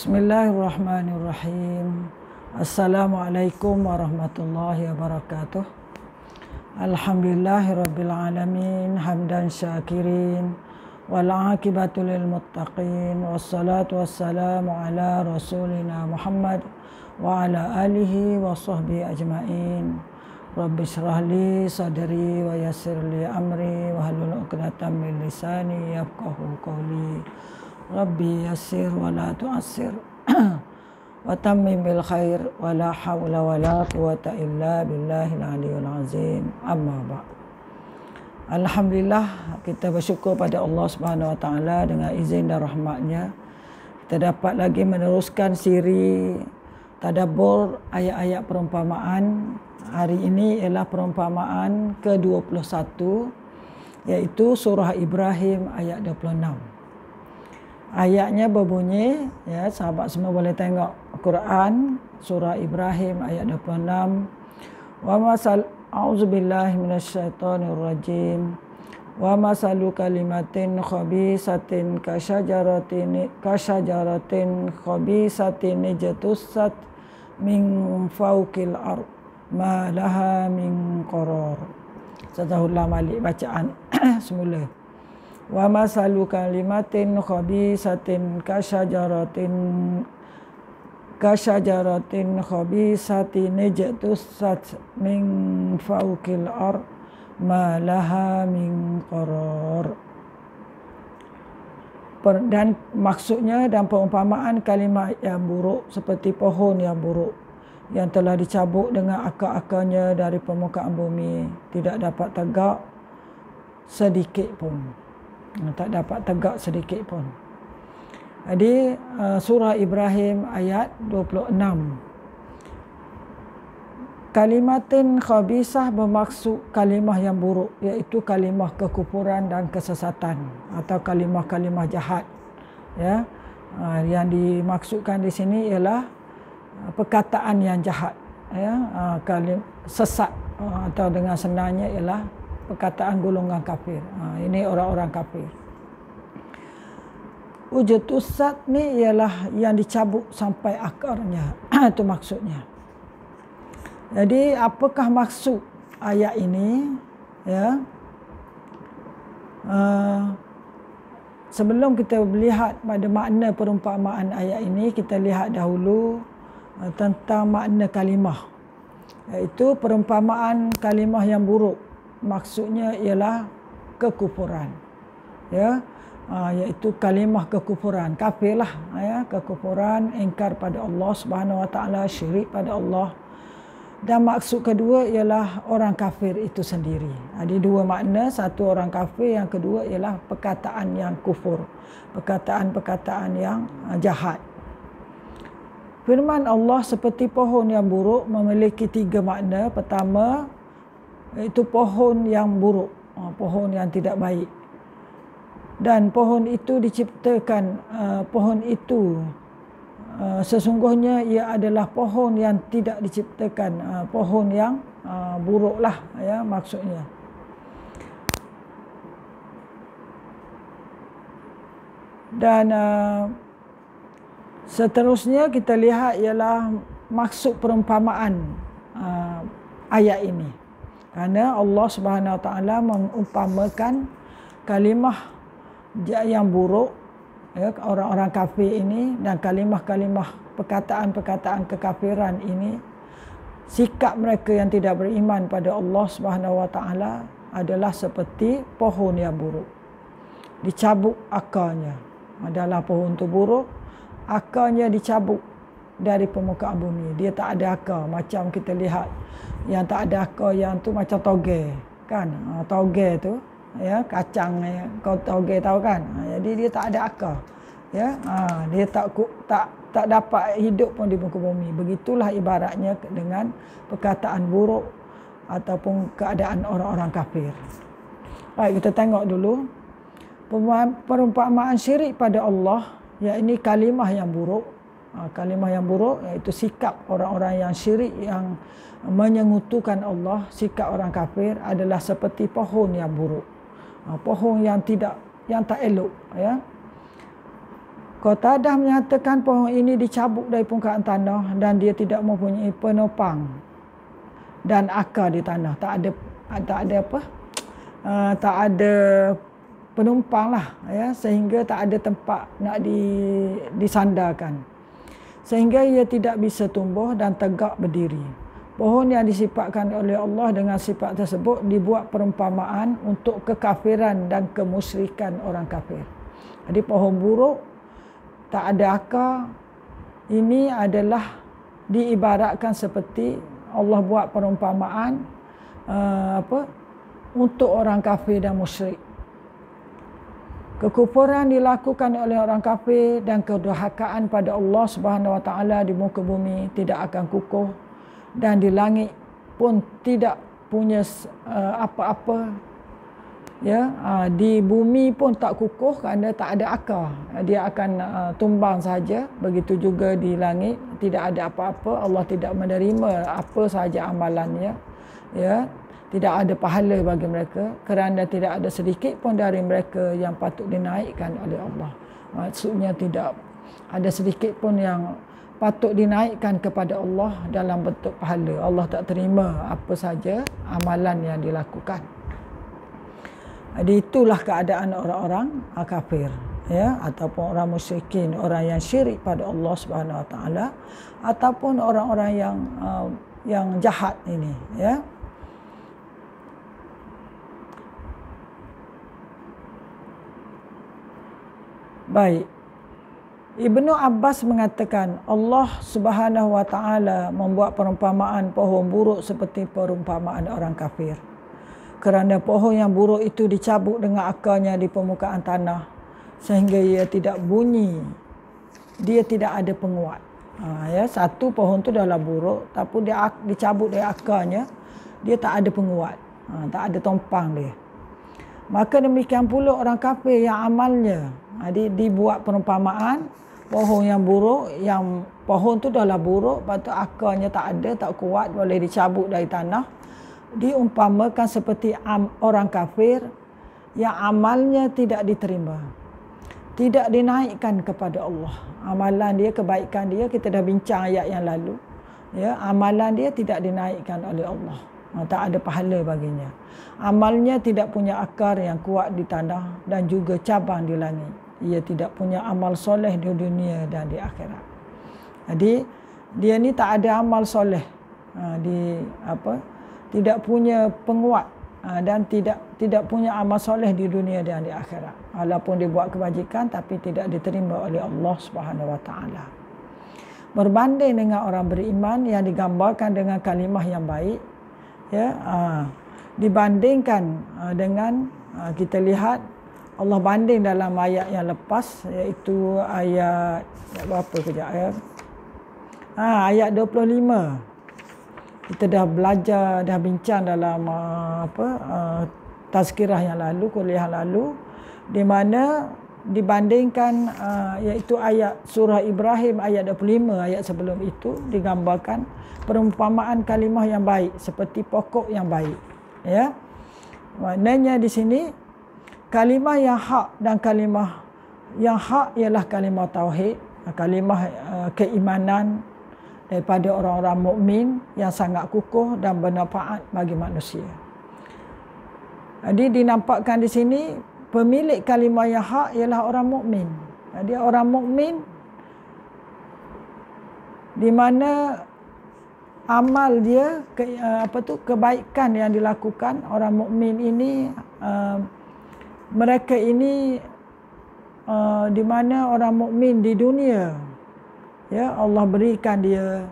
Bismillahirrahmanirrahim. Assalamualaikum warahmatullahi wabarakatuh. Alhamdulillahirabbil alamin hamdan syakirin wal aqibatu lil muttaqin wassalatu wassalamu ala rasulina Muhammad wa ala alihi wa sahbihi ajmain. Rabbi shrah li sadri wa yassir li amri wa hlul 'uqdatam min lisani yafqahu qawli. Rabbi yassir wa la tu'assir wa tammim bil khair wa la hawla wa la quwata illa billahil aliyyil azim. Amma ba'd. Alhamdulillah, kita bersyukur pada Allah Subhanahu wa taala dengan izin dan rahmatnya kita dapat lagi meneruskan siri tadabbur ayat-ayat perumpamaan. Hari ini ialah perumpamaan ke-21, iaitu surah Ibrahim ayat 26. Ayatnya berbunyi, ya, sahabat semua boleh tengok Quran surah Ibrahim ayat 26. A'udzubillahi minasyaitonirrajim. Wa masalu kalimatin khabisatin kasyajaratin khabisatin jatussat min fawqil ard ma laha min qarar. Satahullah malik bacaan semula. Wa masalu kalimatin khabisatin kasyajaratin khabisatin jatussat min fawqil ard ma laha min qarar. Dan maksudnya dan perumpamaan kalimat yang buruk seperti pohon yang buruk yang telah dicabut dengan akar-akarnya dari permukaan bumi, tidak dapat tegak sedikit pun. Tak dapat tegak sedikit pun. Jadi surah Ibrahim ayat 26. Kalimatin khabisah bermaksud kalimah yang buruk, iaitu kalimah kekufuran dan kesesatan atau kalimah-kalimah jahat. Ya, yang dimaksudkan di sini ialah perkataan yang jahat, ya, sesat, atau dengan senarnya ialah perkataan golongan kafir. Ini orang-orang kafir. Ujatusat ni ialah yang dicabut sampai akarnya. Itu maksudnya. Jadi apakah maksud ayat ini? Ya. Sebelum kita melihat pada makna perumpamaan ayat ini, kita lihat dahulu tentang makna kalimah. Iaitu perumpamaan kalimah yang buruk. Maksudnya ialah kekufuran, ya, iaitu kalimah kekufuran, kafirlah, ya, kekufuran, ingkar pada Allah Subhanahu wa taala, syirik pada Allah. Dan maksud kedua ialah orang kafir itu sendiri. Ada dua makna, satu orang kafir, yang kedua ialah perkataan yang kufur, perkataan-perkataan yang jahat. Firman Allah seperti pohon yang buruk memiliki tiga makna. Pertama, itu pohon yang buruk, pohon yang tidak baik. Dan pohon itu diciptakan, pohon itu sesungguhnya ia adalah pohon yang tidak diciptakan, pohon yang buruklah, ya, maksudnya. Dan seterusnya kita lihat ialah maksud perumpamaan ayat ini. Kerana Allah Subhanahu Wa Taala mengumpamakan kalimah yang buruk, ya, orang-orang kafir ini, dan kalimah-kalimah perkataan-perkataan kekafiran ini, sikap mereka yang tidak beriman pada Allah Subhanahu Wa Taala adalah seperti pohon yang buruk. Dicabut akarnya. Adalah pohon itu buruk, akarnya dicabut dari permukaan bumi. Dia tak ada akar, macam kita lihat yang tak ada akar yang tu macam toge, kan? Toge tu, ya, kacang, ya, kau toge tahu kan? Jadi dia tak ada akar, ya. Dia tak dapat hidup pun di muka bumi. Begitulah ibaratnya dengan perkataan buruk ataupun keadaan orang-orang kafir. Baik, kita tengok dulu perumpamaan syirik pada Allah, iaitu kalimah yang buruk. Kalimah yang buruk iaitu sikap orang-orang yang syirik, yang menyengutukan Allah. Sikap orang kafir adalah seperti pohon yang buruk, pohon yang tak elok, ya. Qatadah menyatakan pohon ini dicabut dari permukaan tanah dan dia tidak mempunyai penopang dan akar di tanah. Tak ada apa? Tak ada penumpang lah, ya, sehingga tak ada tempat nak disandarkan, sehingga ia tidak bisa tumbuh dan tegak berdiri. Pohon yang disifatkan oleh Allah dengan sifat tersebut dibuat perumpamaan untuk kekafiran dan kemusyrikan orang kafir. Jadi pohon buruk tak ada akar ini adalah diibaratkan seperti Allah buat perumpamaan untuk orang kafir dan musyrik. Kekufuran dilakukan oleh orang kafir dan kedurhakaan pada Allah Subhanahu wa taala di muka bumi tidak akan kukuh, dan di langit pun tidak punya apa-apa, ya. Di bumi pun tak kukuh kerana tak ada akar, dia akan tumbang saja. Begitu juga di langit tidak ada apa-apa, Allah tidak menerima apa sahaja amalannya, ya. Tidak ada pahala bagi mereka kerana tidak ada sedikit pun dari mereka yang patut dinaikkan oleh Allah. Maksudnya tidak ada sedikit pun yang patut dinaikkan kepada Allah dalam bentuk pahala. Allah tak terima apa saja amalan yang dilakukan. Jadi itulah keadaan orang-orang kafir, ya, ataupun orang musyrikin, orang yang syirik pada Allah Subhanahu wa taala, ataupun orang-orang yang jahat ini, ya. Baik. Ibnu Abbas mengatakan Allah Subhanahu wa taala membuat perumpamaan pohon buruk seperti perumpamaan orang kafir. Kerana pohon yang buruk itu dicabut dengan akarnya di permukaan tanah sehingga ia tidak bunyi. Dia tidak ada penguat. Ya, satu pohon tu adalah buruk, tapi dia dicabut dari akarnya, dia tak ada penguat. Tak ada tompang dia. Maka demikian pula orang kafir yang amalnya dibuat perumpamaan pohon yang buruk, yang pohon tu adalah buruk, lepas tu akarnya tak ada, tak kuat, boleh dicabut dari tanah. Diumpamakan seperti orang kafir yang amalnya tidak diterima, tidak dinaikkan kepada Allah. Amalan dia, kebaikan dia, kita dah bincang ayat yang lalu, ya, amalan dia tidak dinaikkan oleh Allah. Tak ada pahala baginya. Amalnya tidak punya akar yang kuat di tanah dan juga cabang di langit. Ia tidak punya amal soleh di dunia dan di akhirat. Jadi dia ni tak ada amal soleh, tidak punya penguat, dan tidak punya amal soleh di dunia dan di akhirat. Walaupun dia buat kebajikan tapi tidak diterima oleh Allah Subhanahu wa taala. Berbanding dengan orang beriman yang digambarkan dengan kalimah yang baik, ya, dibandingkan dengan kita lihat Allah banding dalam ayat yang lepas, iaitu ayat berapa kejap ya? Ayat 25. Kita dah belajar, dah bincang dalam tazkirah yang lalu, kuliah lalu, di mana dibandingkan iaitu ayat surah Ibrahim ayat 25, ayat sebelum itu digambarkan perumpamaan kalimah yang baik seperti pokok yang baik, ya. Maknanya di sini kalimah yang hak, dan kalimah yang hak ialah kalimah tauhid, kalimah keimanan daripada orang-orang mukmin yang sangat kukuh dan bermanfaat bagi manusia. Jadi dinampakkan di sini pemilik kalimah yang hak ialah orang mukmin. Jadi orang mukmin di mana amal dia kebaikan yang dilakukan orang mukmin ini, mereka ini di mana orang mukmin di dunia, ya, Allah berikan dia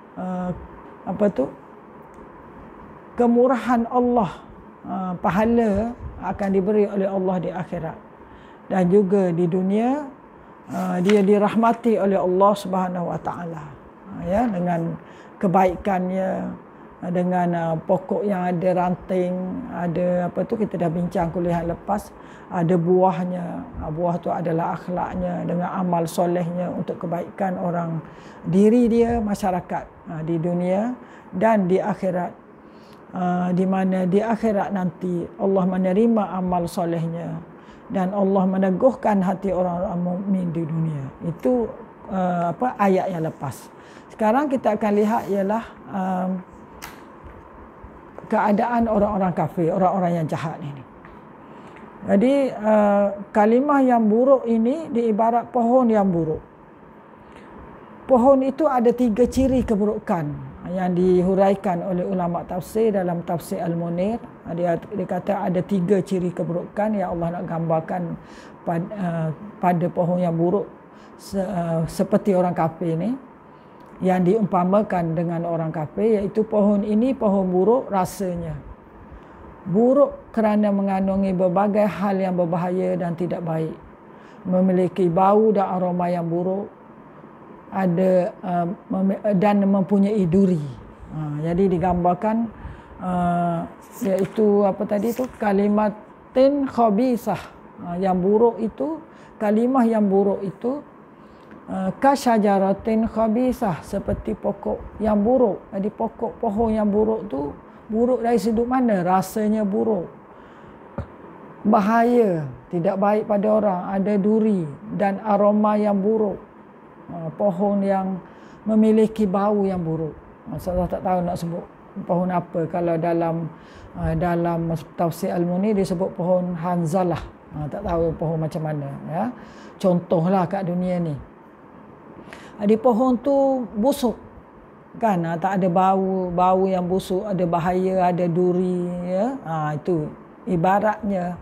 kemurahan Allah, pahala akan diberi oleh Allah di akhirat, dan juga di dunia dia dirahmati oleh Allah Subhanahu wa taala, ya, dengan kebaikannya, dengan pokok yang ada ranting, ada kita dah bincang kuliah lepas, ada buahnya. Buah tu adalah akhlaknya dengan amal solehnya untuk kebaikan orang, diri dia, masyarakat di dunia dan di akhirat, di mana di akhirat nanti Allah menerima amal solehnya dan Allah meneguhkan hati orang-orang mukmin di dunia. Itu ayat yang lepas. Sekarang kita akan lihat ialah keadaan orang-orang kafir, orang-orang yang jahat ini. Jadi kalimah yang buruk ini diibarat pohon yang buruk. Pohon itu ada 3 ciri keburukan yang dihuraikan oleh ulama tafsir dalam tafsir Al-Munir. Dia kata ada 3 ciri keburukan yang Allah nak gambarkan pada pohon yang buruk seperti orang kafir ini, yang diumpamakan dengan orang kafir, iaitu pohon ini pohon buruk rasanya. Buruk kerana mengandungi berbagai hal yang berbahaya dan tidak baik. Memiliki bau dan aroma yang buruk. Dan mempunyai duri. Jadi digambarkan iaitu apa tadi tu, kalimatin khabisah. Yang buruk itu, kalimah yang buruk itu kasyajaratin khabisah, seperti pokok yang buruk. Jadi pokok pohon yang buruk tu buruk dari sudut mana? Rasanya buruk, bahaya, tidak baik pada orang, ada duri dan aroma yang buruk. Pohon yang memiliki bau yang buruk. Saya tak tahu nak sebut pohon apa. Kalau dalam tafsir Al-Munir disebut pohon Hanzalah. Tak tahu pohon macam mana, ya. Contohlah kat dunia ni. Di pohon tu busuk, kan? Tak ada bau yang busuk, ada bahaya, ada duri, ya. Itu ibaratnya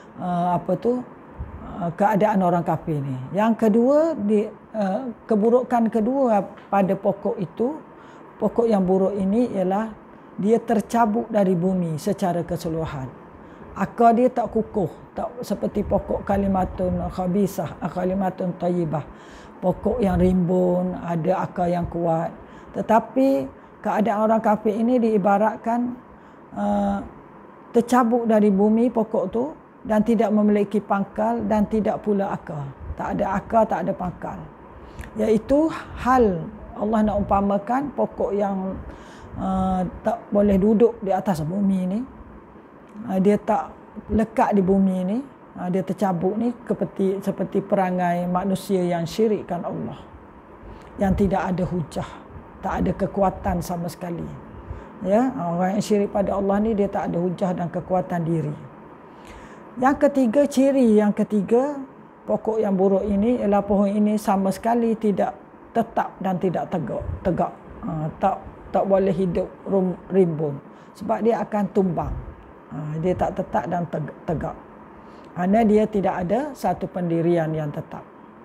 keadaan orang kafir ni. Yang kedua, keburukan kedua pada pokok itu, pokok yang buruk ini ialah dia tercabut dari bumi secara keseluruhan. Akar dia tak kukuh, tak seperti pokok kalimatun khabisah, kalimatun tayyibah. Pokok yang rimbun, ada akar yang kuat. Tetapi keadaan orang kafir ini diibaratkan tercabut dari bumi pokok tu, dan tidak memiliki pangkal dan tidak pula akar. Tak ada akar, tak ada pangkal. Iaitu hal Allah nak umpamakan pokok yang tak boleh duduk di atas bumi ni. Dia tak lekat di bumi ni. Dia tercabut ni seperti perangai manusia yang syirikkan Allah. Yang tidak ada hujah, tak ada kekuatan sama sekali. Ya, orang yang syirik pada Allah ni dia tak ada hujah dan kekuatan diri. Yang ketiga, ciri yang ketiga pokok yang buruk ini ialah pohon ini sama sekali tidak tetap dan tidak tegak. Tak boleh hidup rimbun sebab dia akan tumbang. Dia tak tetap dan tegak. Kerana dia tidak ada satu pendirian yang tetap.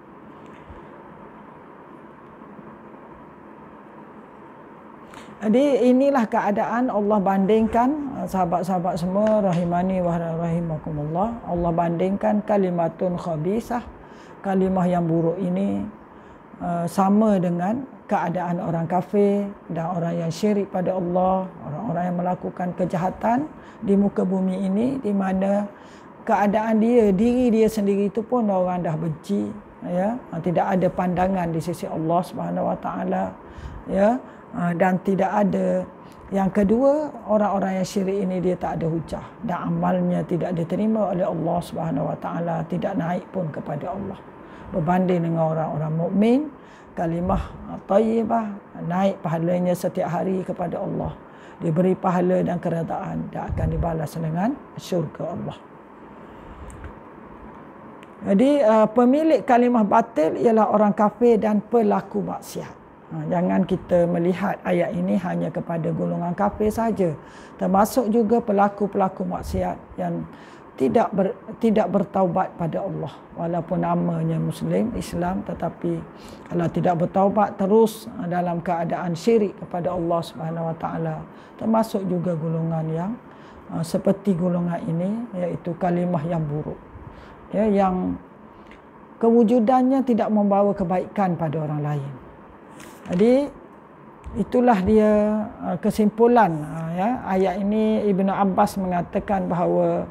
Jadi inilah keadaan Allah bandingkan, sahabat-sahabat semua rahimani wa rahimakumullah. Allah bandingkan kalimatun khabisah, kalimah yang buruk ini sama dengan keadaan orang kafir dan orang yang syirik pada Allah, orang-orang yang melakukan kejahatan di muka bumi ini, di mana keadaan diri dia sendiri itu pun orang dah benci, ya, tidak ada pandangan di sisi Allah Subhanahu Wa Taala, ya. Dan tidak ada, yang kedua, orang-orang yang syirik ini dia tak ada hujah dan amalnya tidak diterima oleh Allah Subhanahu Wa Taala, tidak naik pun kepada Allah. Berbanding dengan orang-orang mukmin, kalimah tayyibah naik pahalanya setiap hari kepada Allah, diberi pahala dan keredaan dan akan dibalas dengan syurga Allah. Jadi pemilik kalimah batil ialah orang kafir dan pelaku maksiat. Jangan kita melihat ayat ini hanya kepada golongan kafir saja, termasuk juga pelaku-pelaku maksiat yang tidak bertaubat pada Allah, walaupun namanya Muslim Islam, tetapi kalau tidak bertaubat terus dalam keadaan syirik kepada Allah Subhanahu Wa Taala, termasuk juga golongan yang seperti golongan ini, iaitu kalimah yang buruk, ya, yang kewujudannya tidak membawa kebaikan pada orang lain. Jadi itulah dia kesimpulan, ya. Ayat ini Ibnu Abbas mengatakan bahawa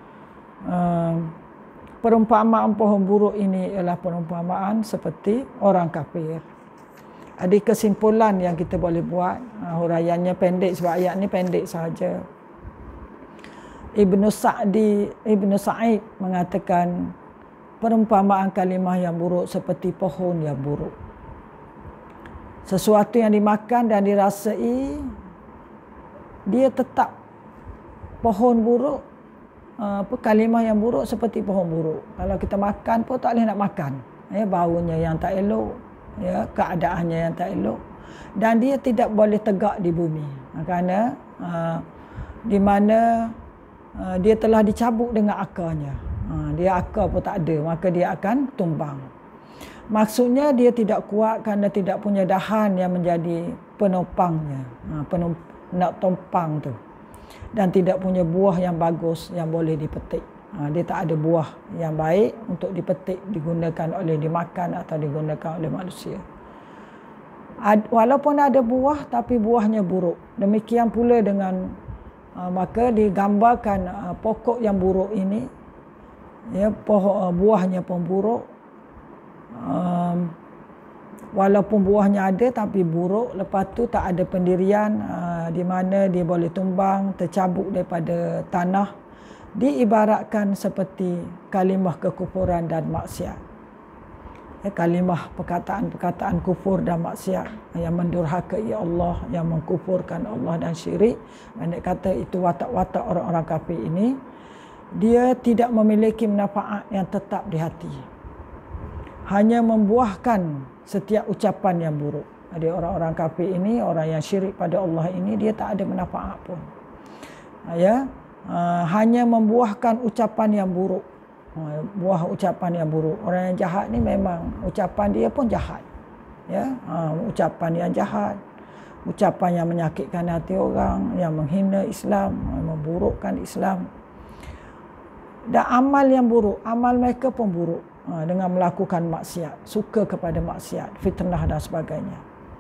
perumpamaan pohon buruk ini ialah perumpamaan seperti orang kafir. Ada kesimpulan yang kita boleh buat, huraiannya pendek sebab ayat ni pendek sahaja. Ibnu Sa'id mengatakan perumpamaan kalimah yang buruk seperti pohon yang buruk. Sesuatu yang dimakan dan dirasai, dia tetap pohon buruk. Kalimah yang buruk seperti pohon buruk. Kalau kita makan pun tak boleh nak makan. Baunya yang tak elok, keadaannya yang tak elok, dan dia tidak boleh tegak di bumi. Kerana di mana dia telah dicabut dengan akarnya. Dia akar pun tak ada, maka dia akan tumbang. Maksudnya dia tidak kuat kerana tidak punya dahan yang menjadi penopangnya, nak tompang tu. Dan tidak punya buah yang bagus yang boleh dipetik. Dia tak ada buah yang baik untuk dipetik, digunakan oleh dimakan atau digunakan oleh manusia. Walaupun ada buah, tapi buahnya buruk. Demikian pula dengan maka digambarkan pokok yang buruk ini, buahnya pun buruk. Walaupun buahnya ada tapi buruk, lepas tu tak ada pendirian di mana dia boleh tumbang, tercabut daripada tanah. Diibaratkan seperti kalimah kekufuran dan maksiat. Kalimah perkataan kufur dan maksiat yang mendurhakai Allah, yang mengkufurkan Allah dan syirik. Maksud kata itu watak-watak orang-orang kafir ini, dia tidak memiliki manfaat yang tetap di hati. Hanya membuahkan setiap ucapan yang buruk. Jadi orang-orang kafir ini, orang yang syirik pada Allah ini, dia tak ada manfaat pun. Hanya membuahkan ucapan yang buruk. Buah ucapan yang buruk. Orang yang jahat ni memang ucapan dia pun jahat. Ucapan yang jahat, ucapan yang menyakitkan hati orang, yang menghina Islam, memburukkan Islam. Dan amal yang buruk, amal mereka pun buruk. Dengan melakukan maksiat, suka kepada maksiat, fitnah dan sebagainya.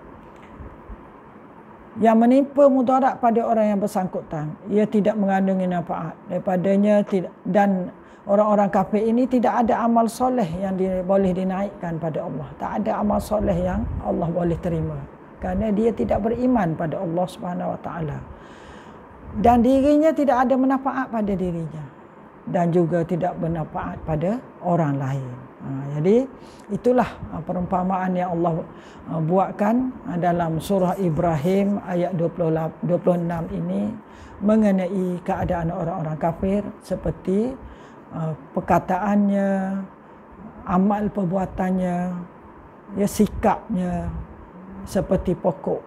Yang menimpa mudarat pada orang yang bersangkutan, ia tidak mengandungi manfaat daripadanya, dan orang-orang kafir ini tidak ada amal soleh yang boleh dinaikkan pada Allah. Tak ada amal soleh yang Allah boleh terima, kerana dia tidak beriman pada Allah Subhanahu Wa Taala, dan dirinya tidak ada manfaat pada dirinya, dan juga tidak bermanfaat pada orang lain. Jadi itulah perumpamaan yang Allah buatkan dalam surah Ibrahim ayat 26 ini mengenai keadaan orang-orang kafir, seperti perkataannya, amal perbuatannya, sikapnya seperti pokok,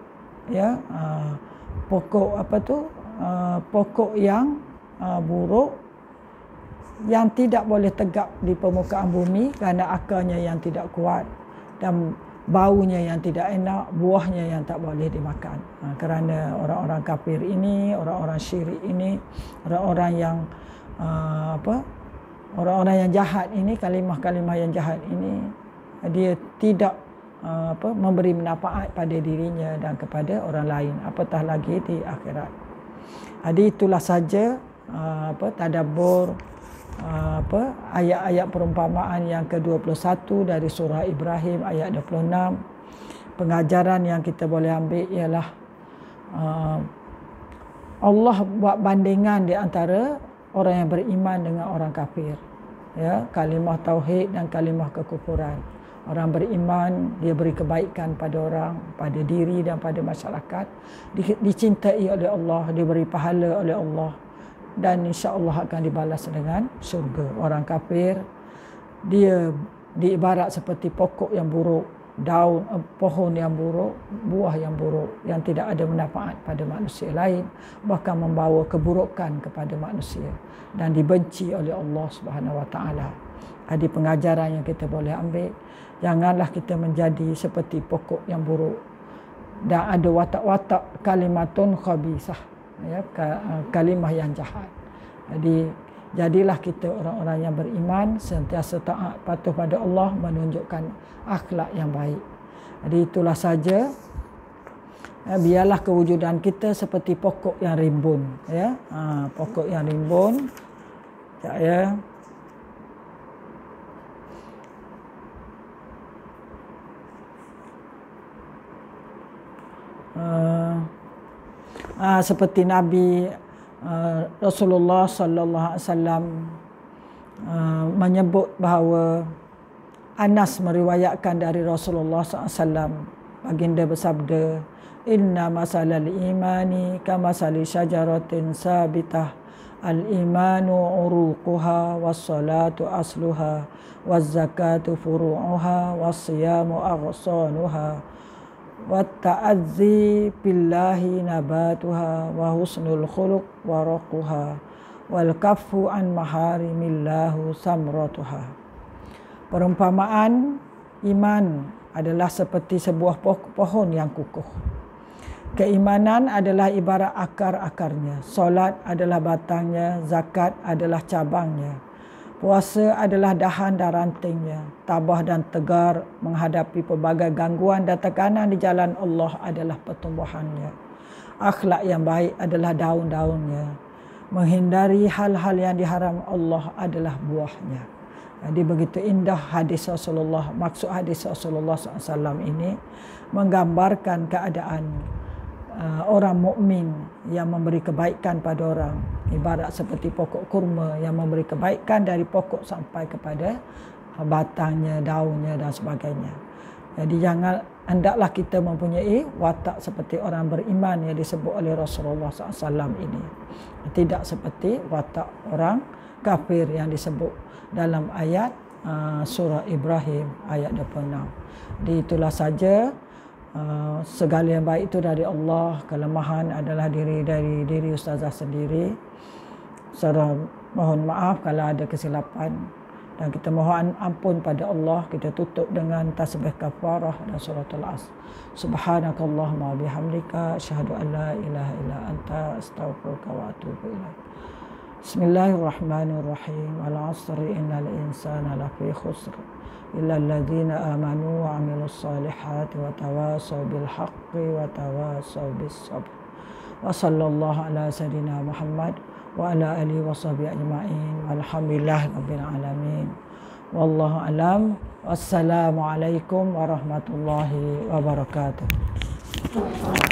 pokok yang buruk, yang tidak boleh tegak di permukaan bumi kerana akarnya yang tidak kuat dan baunya yang tidak enak, buahnya yang tak boleh dimakan. Kerana orang-orang kafir ini, orang-orang syirik ini, orang-orang yang orang-orang yang jahat ini, kalimah-kalimah yang jahat ini, dia tidak memberi manfaat pada dirinya dan kepada orang lain, apatah lagi di akhirat. Jadi itulah saja tadabbur ayat-ayat perumpamaan yang ke-21 dari surah Ibrahim ayat 26. Pengajaran yang kita boleh ambil ialah Allah buat bandingan di antara orang yang beriman dengan orang kafir. Kalimah tauhid dan kalimah kekufuran. Orang beriman, dia beri kebaikan pada orang, pada diri dan pada masyarakat. Dicintai oleh Allah, diberi pahala oleh Allah, dan insya-Allah akan dibalas dengan syurga. Orang kafir, dia diibarat seperti pokok yang buruk, daun pohon yang buruk, buah yang buruk, yang tidak ada manfaat pada manusia lain, bahkan membawa keburukan kepada manusia dan dibenci oleh Allah Subhanahu Wa Taala. Ada pengajaran yang kita boleh ambil, janganlah kita menjadi seperti pokok yang buruk dan ada watak-watak kalimatun khabisah, kalimah yang jahat. Jadi jadilah kita orang-orang yang beriman, sentiasa taat patuh pada Allah, menunjukkan akhlak yang baik. Jadi itulah saja. Biarlah kewujudan kita seperti pokok yang rimbun, pokok yang rimbun. Seperti Nabi Rasulullah sallallahu alaihi wasallam menyebut bahawa Anas meriwayatkan dari Rasulullah SAW, baginda bersabda, inna masalal imani kamasali syajaratin sabitah, al-imanu uruquha, was-salatu asluha, waz-zakatu furu'uha, was-siyamu aghsanuha, wat-ta'adzi billahi nabatuha, wa husnul khuluq waraquha, wal kaffu an maharimillahu samratuha. Perumpamaan iman adalah seperti sebuah pohon yang kukuh. Keimanan adalah ibarat akar-akarnya. Solat adalah batangnya, zakat adalah cabangnya. Puasa adalah dahan dan rantingnya. Tabah dan tegar menghadapi pelbagai gangguan dan tekanan di jalan Allah adalah pertumbuhannya. Akhlak yang baik adalah daun-daunnya. Menghindari hal-hal yang diharam Allah adalah buahnya. Jadi begitu indah hadis Rasulullah. Maksud hadis Rasulullah SAW ini menggambarkan keadaan orang mukmin yang memberi kebaikan pada orang. Ibarat seperti pokok kurma yang memberi kebaikan dari pokok sampai kepada batangnya, daunnya dan sebagainya. Jadi hendaklah kita mempunyai watak seperti orang beriman yang disebut oleh Rasulullah SAW ini. Tidak seperti watak orang kafir yang disebut dalam ayat surah Ibrahim ayat 26. Jadi itulah saja, segala yang baik itu dari Allah, kelemahan adalah dari diri ustazah sendiri. Saudara mohon maaf kalau ada kesilapan dan kita mohon ampun pada Allah. Kita tutup dengan tasbih kafarah dan suratul Asr. Subhanakallahumma bihamdika asyhadu an la ilaha illa anta astaghfiruka wa atubu ilaik. Bismillahirrahmanirrahim. Wal 'asri innal insana lafi khusr illa alladziina aamanu wa 'amilus solihati wa tawassaw bil haqqi wa tawassaw bis sabr. Wa sallallahu ala sayidina Muhammad wa ala alihi wa sahbihi ajma'in. Walhamdulillahi rabbil alamin. Wallahu alam. Wassalamu alaikum warahmatullahi wabarakatuh.